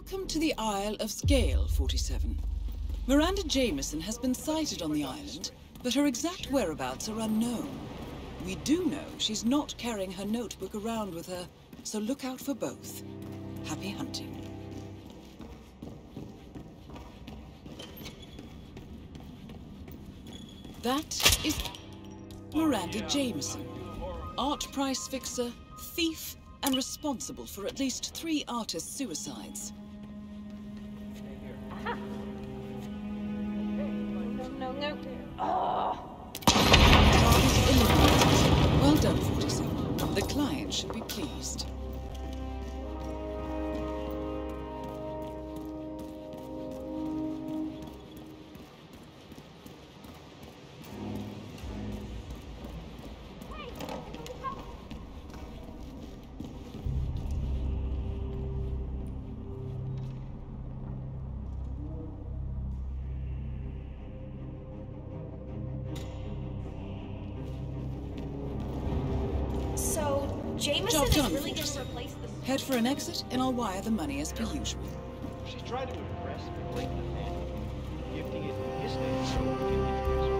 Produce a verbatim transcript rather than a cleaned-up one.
Welcome to the Isle of Scale, forty-seven. Miranda Jameson has been sighted on the island, but her exact whereabouts are unknown. We do know she's not carrying her notebook around with her, so look out for both. Happy hunting. That is Miranda Jameson, art price fixer, thief, and responsible for at least three artist suicides. No, no. Oh. Well done, forty-seven. The client should be pleased. Jameson Job is done, really going to replace the... Head for an exit, and I'll wire the money as per usual. She's trying to impress me, breaking the fan, gifting it in his name so we can introduce her.